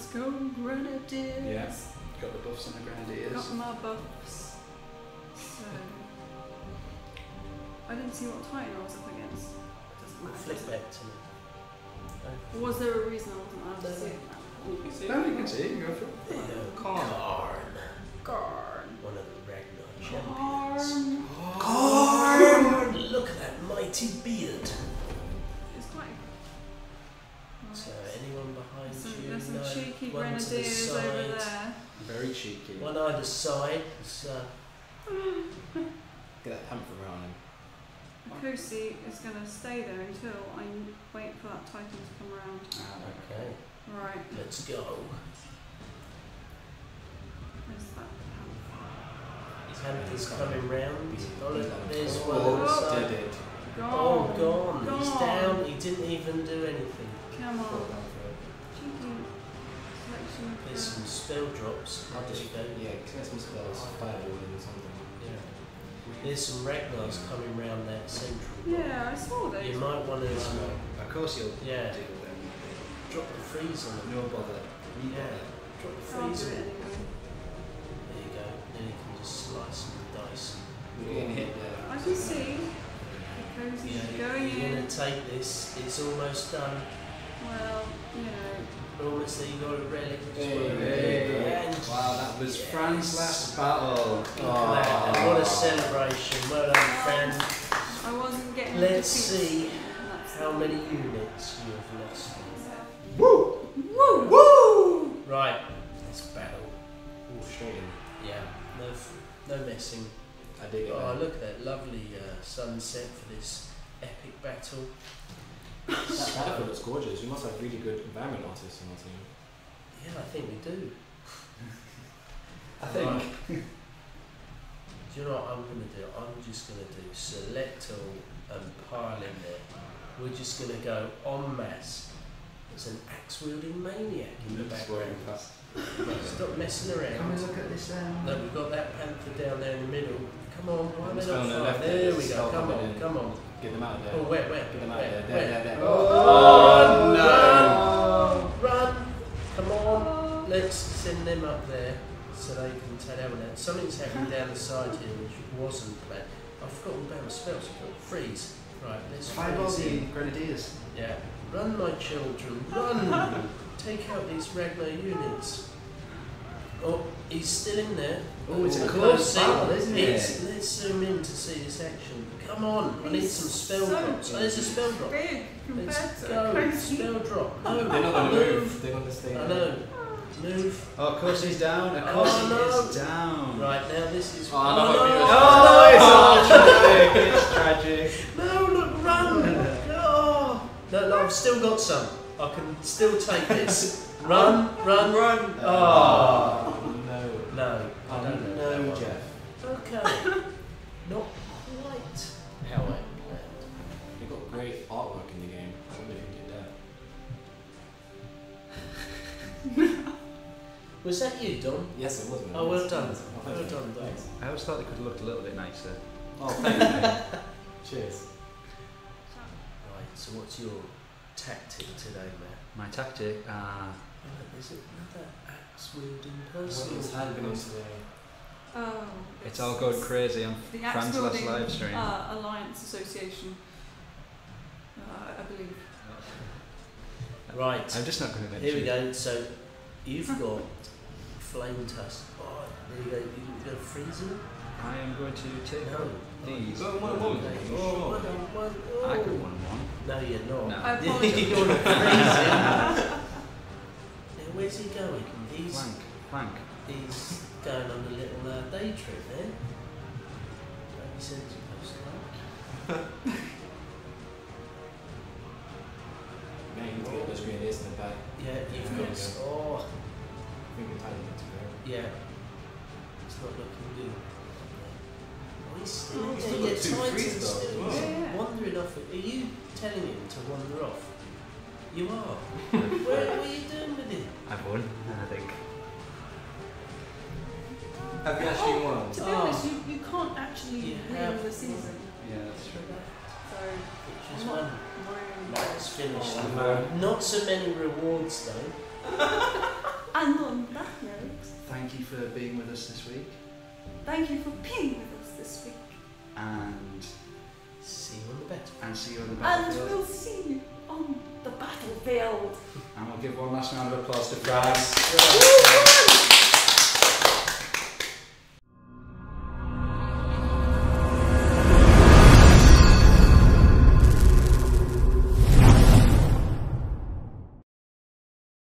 Let's go, Grenadiers. Yeah, got the buffs on the Grenadiers. Got my buffs. So I didn't see what Titan I was up against. Doesn't matter. Flip back to me. Was there a reason I wasn't allowed to see it? No, you can see it. Go for it. Karn. Garn. One of the Ragnar champions. Garn. Look at that mighty beard. It's quite. So anyone behind you? There's some No. cheeky One to the Grenadiers over side. there. Very cheeky. One either side. It's, Get that panther around him. Kosi is going to stay there until I wait for that Titan to come around. okay, Right. let's go. Where's that Panther's coming round. Oh, look, there's Oh, one on the oh, side. Did it. Oh, gone. He's Gone. down. He didn't even do anything. Come on. Cheeky selection of There's some spell drops. I'll There just you go. get some spells, fireball and something. Yeah. There's some Ragnars coming round that central. Yeah, I saw those. You might want to Of course you'll Yeah. deal with them. drop the freeze on them. No bother. Yeah. Drop the I'll do freeze on it them. anyway. There you go. Then you can just slice them with dice. We're getting hit there. I can see. Kosi's Yeah, going you're in. going to take this. It's almost done. Well, you know. Almost there. You got a relic. Hey. And Wow, that was Fran's last battle. look at that. And what a celebration. Well done, friend. I wasn't getting Let's defeats. see That's how many units you have lost. Woo! Woo! Woo! Right. Let's battle. Oh, straight in. Yeah. No messing. I dig it. Oh, look at that lovely sunset for this epic battle. That battlefield looks gorgeous. We must have really good environment artists on our team. Yeah, I think we do. I think. Right. Do you know what I'm going to do? I'm just going to do select all and pile in there. We're just going to go en masse. There's an axe-wielding maniac in the background. Stop messing around. Come and look at this. No, we've got that panther down there in the middle. Come on, why am I It's on the not left far? there, There we there's go. a Come skull on, come on. Get them out of there. Oh, where? Get them out Where? of there. Where? There. Oh, no. Run! Come on. Let's send them up there so they can take that one out. Something's happening down the side here which wasn't planned. I've forgotten about my spells. I've got freeze. Right, let's Fireball freeze the in. Grenadiers. Yeah. Run, my children. Run! Take out these Ragnar units. Oh, he's still in there. Oh, it's a Look, close see, battle, isn't it? Let's zoom in to see this action. Come on, I need some spell so drops. Oh, there's a spell drop. Big compared Let's to go. Kosi. Spell drop. No, They're not going to move. They're going to stay I there. know. Move. Oh, of course he's down. Of Oh, course he no. is down. Right, now this is... Oh, no, Oh, it's all tragic. It's tragic. No, look, run! Oh. No, I've still got some. I can still take this. Run. Oh. No. No, I don't know. No, Jeff. Okay. Not quite how I planned. You've got great artwork in the game. I wonder if you did that. Was that you, Don? Yes, it was. Man. Oh, well done. Oh, Well thank you. done, Don. Thanks. I always thought they could have looked a little bit nicer. Oh, thank you. mate. Cheers. Right, so what's your tactic today, man? My tactic, Is it another axe-wielding What person? is happening today? Oh, it's all going crazy on the Fran's last Axe-Wielding live stream. Alliance Association, I believe. Right, I'm just not going to mention here we go. So you've got flame tusk. Oh, there you go. You go freezing. I am going to take No. these. Oh, one on one. Okay. You Oh, sure? one. I Oh. could one. No, you're not. No. I apologise. You're freezing. Now, where's he going? Flank. He's going on a little day trip then. He sent a postcard. Man, you need to get those grenadiers in the back. Yeah, you've There got. you go. Oh, I think we're tired to go. yeah. It's not looking good. Oh, he's still Oh, there. still Yeah, got two Titan's frees though. still Wow. Yeah. wandering off. Are you telling him to wander off? You are. What are you doing with him? I've won, I think. Have you actually won? To be honest, you can't actually You win have the season. Yeah, that's true. So, Which is I'm not one. worrying. Let's finish Oh, the no. round. Not so many rewards though. And on that note, Thank you for being with us this week. thank you for being with us this week. And See you on the bet. see you on the And battlefield. we'll see you on the battlefield. And we'll give one last round of applause to France. Woo!